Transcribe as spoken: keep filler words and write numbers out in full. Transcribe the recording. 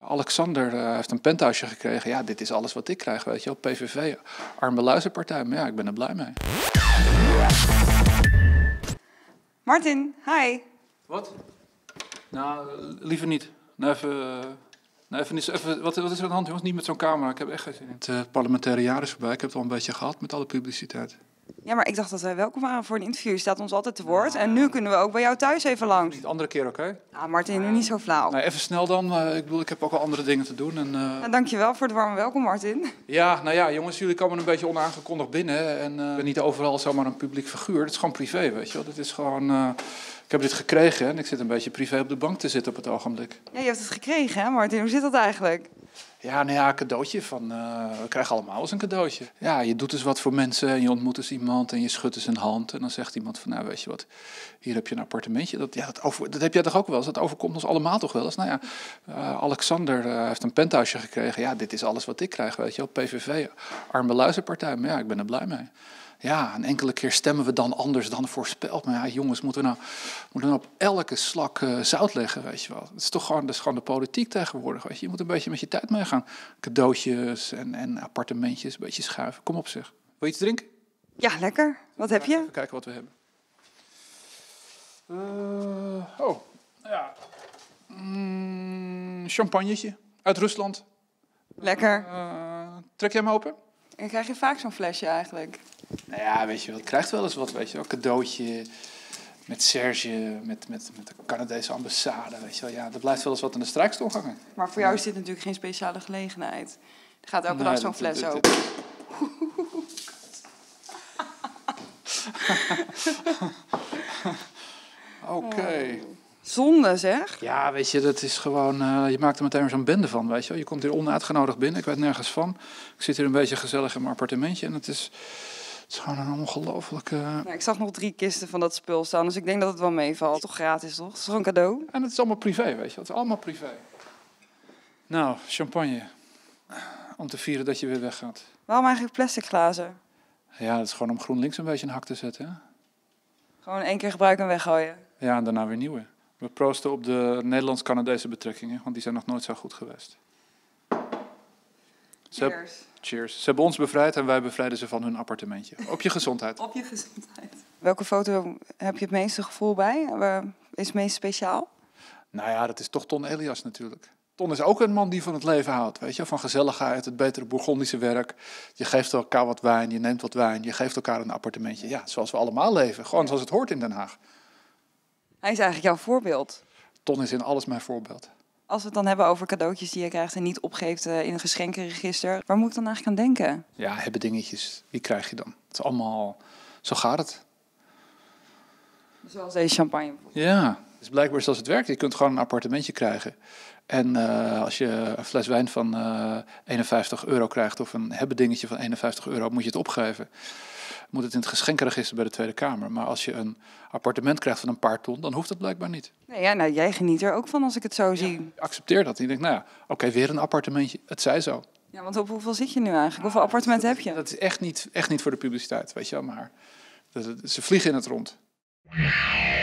Alexander uh, heeft een penthuisje gekregen. Ja, dit is alles wat ik krijg, weet je wel. P V V, arme luisterpartij. Maar ja, ik ben er blij mee. Martin, hi. Wat? Nou, liever niet. Nou, even, uh, nou, even niet. Even, wat, wat is er aan de hand, jongens? Niet met zo'n camera. Ik heb echt geen zin in. Het uh, parlementaire jaar is voorbij. Ik heb het al een beetje gehad met alle publiciteit. Ja, maar ik dacht dat wij welkom waren voor een interview. Je staat ons altijd te woord. En nu kunnen we ook bij jou thuis even langs. De andere keer, oké? Okay? Ah, Martin, nu niet zo flauw. Nee, even snel dan. Uh, ik bedoel, ik heb ook wel andere dingen te doen. En, uh... nou, dankjewel voor het warme welkom, Martin. Ja, nou ja, jongens, jullie komen een beetje onaangekondigd binnen. En uh, ik ben niet overal zomaar een publiek figuur. Het is gewoon privé, weet je wel. Dit is gewoon... Uh... Ik heb dit gekregen en ik zit een beetje privé op de bank te zitten op het ogenblik. Ja, je hebt het gekregen, hè, Martin? Hoe zit dat eigenlijk? Ja, nou ja, een cadeautje van... Uh, we krijgen allemaal eens een cadeautje. Ja, je doet eens wat voor mensen en je ontmoet eens iemand en je schudt eens een hand. En dan zegt iemand van, nou weet je wat, hier heb je een appartementje. Dat, ja, dat, over, dat heb jij toch ook wel eens? Dat overkomt ons allemaal toch wel eens? Nou ja, uh, Alexander uh, heeft een penthuisje gekregen. Ja, dit is alles wat ik krijg, weet je wel. P V V, arme luisterpartij. Maar ja, ik ben er blij mee. Ja, een enkele keer stemmen we dan anders dan voorspeld. Maar ja, jongens, moeten we nou, moeten we nou op elke slak uh, zout leggen, weet je wel. Het is toch gewoon, dat is gewoon de politiek tegenwoordig, weet je. Je moet een beetje met je tijd meegaan. Cadeautjes en, en appartementjes, een beetje schuiven. Kom op zeg. Wil je iets drinken? Ja, lekker. Wat heb je? Even kijken wat we hebben. Uh, oh, ja. Mm, champagnetje uit Rusland. Lekker. Uh, trek jij hem open? En krijg je vaak zo'n flesje eigenlijk? Nou ja, weet je wel, je krijgt wel eens wat, weet je wel. Cadeautje met Serge, met, met, met de Canadese ambassade, weet je wel. Ja, er blijft wel eens wat in de strijkstoel hangen. Maar voor jou is dit natuurlijk geen speciale gelegenheid. Er gaat elke nee, dag zo'n fles dit, open. Dit, Oké. Okay. Oh. Zonde zeg. Ja, weet je, dat is gewoon... Uh, je maakt er meteen weer zo'n bende van, weet je wel. Je komt hier onuitgenodigd binnen, ik weet nergens van. Ik zit hier een beetje gezellig in mijn appartementje en het is... Het is gewoon een ongelofelijke... Nou, ik zag nog drie kisten van dat spul staan, dus ik denk dat het wel meevalt. Toch gratis, toch? Het is toch een cadeau? En het is allemaal privé, weet je. Het is allemaal privé. Nou, champagne. Om te vieren dat je weer weggaat. Waarom eigenlijk plastic glazen? Ja, dat is gewoon om GroenLinks een beetje een hak te zetten. Hè? Gewoon één keer gebruiken en weggooien? Ja, en daarna weer nieuwe. We proosten op de Nederlands-Canadese betrekkingen, want die zijn nog nooit zo goed geweest. Cheers. Cheers. Ze hebben ons bevrijd en wij bevrijden ze van hun appartementje. Op je gezondheid. Op je gezondheid. Welke foto heb je het meeste gevoel bij? Waar is het meest speciaal? Nou ja, dat is toch Ton Elias natuurlijk. Ton is ook een man die van het leven houdt, weet je, van gezelligheid, het betere Bourgondische werk. Je geeft elkaar wat wijn, je neemt wat wijn, je geeft elkaar een appartementje. Ja, zoals we allemaal leven, gewoon zoals het hoort in Den Haag. Hij is eigenlijk jouw voorbeeld. Ton is in alles mijn voorbeeld. Als we het dan hebben over cadeautjes die je krijgt en niet opgeeft in een geschenkenregister, waar moet ik dan eigenlijk aan denken? Ja, hebben dingetjes. Wie krijg je dan? Het is allemaal, zo gaat het. Zoals deze champagne. Ja, dus blijkbaar zoals het werkt. Je kunt gewoon een appartementje krijgen. En uh, als je een fles wijn van uh, eenenvijftig euro krijgt of een hebben dingetje van eenenvijftig euro, moet je het opgeven. Moet het in het geschenkenregister bij de Tweede Kamer. Maar als je een appartement krijgt van een paar ton, dan hoeft dat blijkbaar niet. Nee, ja, nou, jij geniet er ook van als ik het zo zie. Ja, ik accepteer dat. Ik denk, nou ja, oké, okay, weer een appartementje. Het zij zo. Ja, want op hoeveel zit je nu eigenlijk? Hoeveel appartementen heb je? Dat is echt niet, echt niet voor de publiciteit, weet je wel. Maar dat, dat, ze vliegen in het rond.